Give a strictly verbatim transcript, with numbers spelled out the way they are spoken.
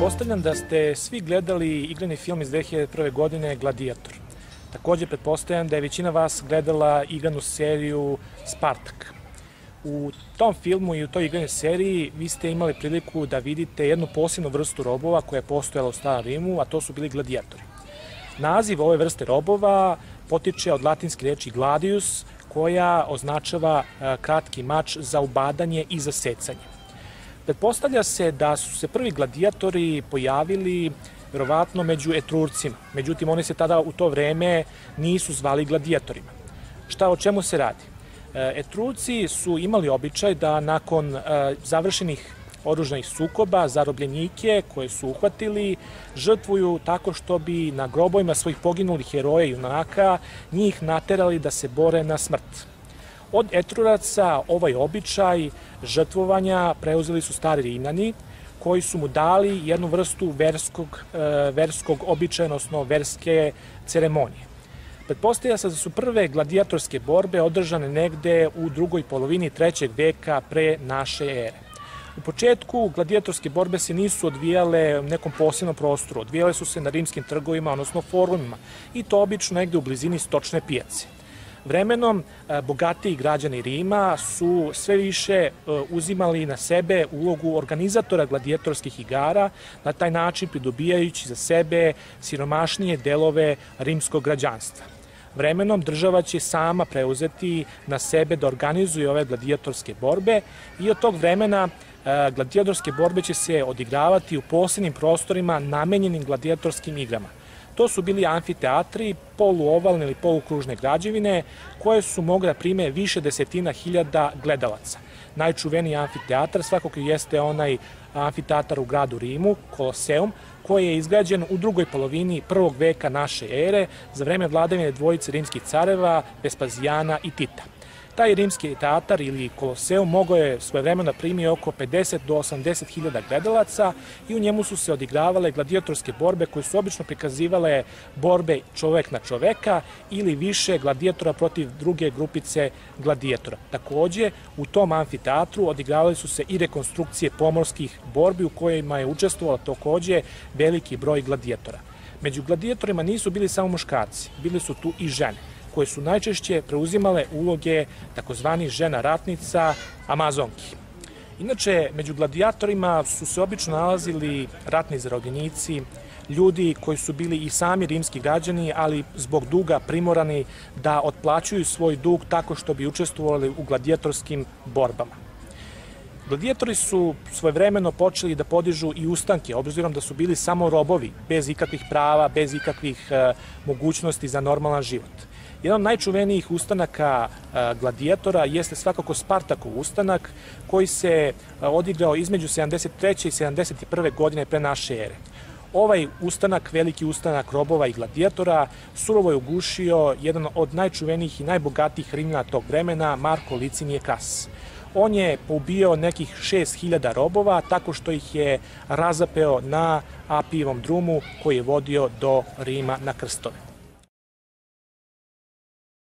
Pretpostavljam da ste svi gledali igrani film iz dve hiljade prve. godine Gladiator. Također pretpostavljam da je većina vas gledala igranu seriju Spartak. U tom filmu i u toj igranoj seriji vi ste imali priliku da vidite jednu posebnu vrstu robova koja je postojala u Starom Rimu, a to su bili gladijatori. Naziv ove vrste robova potiče od latinske reči gladius, koja označava kratki mač za ubadanje i za secanje. Pretpostavlja se da su se prvi gladijatori pojavili verovatno među Etrurcima, međutim oni se tada u to vreme nisu zvali gladijatorima. Šta, o čemu se radi? Etrurci su imali običaj da nakon završenih oružanih sukoba zarobljenike koje su uhvatili žrtvuju tako što bi na grobovima svojih poginulih heroja i junaka njih naterali da se bore na smrt. Od Etruraca ovaj običaj žrtvovanja preuzeli su stari Rimljani, koji su mu dali jednu vrstu verskog, verskog običaja, odnosno verske ceremonije. Pretpostavlja se da su prve gladijatorske borbe održane negde u drugoj polovini trećeg veka pre naše ere. U početku gladijatorske borbe se nisu odvijale u nekom posebnom prostoru, odvijale su se na rimskim trgovima, odnosno forumima, i to obično negde u blizini stočne pijace. Vremenom, bogatiji građani Rima su sve više uzimali na sebe ulogu organizatora gladijatorskih igara, na taj način pridobijajući za sebe siromašnije delove rimskog građanstva. Vremenom država će sama preuzeti na sebe da organizuje ove gladijatorske borbe i od tog vremena gladijatorske borbe će se odigravati u posebnim prostorima namenjenim gladijatorskim igrama. To su bili amfiteatri, poluovalne ili polukružne građevine koje su mogle da prime više desetina hiljada gledalaca. Najčuveniji amfiteatar svakako jeste onaj amfiteatar u gradu Rimu, Koloseum, koji je izgrađen u drugoj polovini prvog veka naše ere za vreme vladavine dvojice rimskih careva Vespazijana i Tita. Taj rimski teatar ili Koloseum mogao je svojevremeno da primi oko pedeset do osamdeset hiljada gledalaca i u njemu su se odigravale gladijatorske borbe koje su obično prikazivale borbe čovek na čoveka ili više gladijatora protiv druge grupice gladijatora. Takođe, u tom amfiteatru odigravali su se i rekonstrukcije pomorskih borbi u kojima je učestvovalo takođe veliki broj gladijatora. Među gladijatorima nisu bili samo muškarci, bili su tu i žene, koje su najčešće preuzimale uloge takozvanih žena ratnica, amazonki. Inače, među gladijatorima su se obično nalazili ratni zarobljenici, ljudi koji su bili i sami rimski građani, ali zbog duga primorani da otplaćuju svoj dug tako što bi učestvovali u gladijatorskim borbama. Gladijatori su svojevremeno počeli da podižu i ustanke, obzirom da su bili samo robovi, bez ikakvih prava, bez ikakvih mogućnosti za normalan život. Jedan od najčuvenijih ustanaka gladijatora jeste svakako Spartakov ustanak, koji se odigrao između sedamdeset treće i sedamdeset prve. godine pre naše ere. Ovaj ustanak, veliki ustanak robova i gladijatora, surovo je ugušio jedan od najčuvenijih i najbogatijih Rimljana tog vremena, Marko Licinije Kas. On je poubio nekih šest hiljada robova tako što ih je razapeo na Apijevom drumu koji je vodio do Rima na krstove.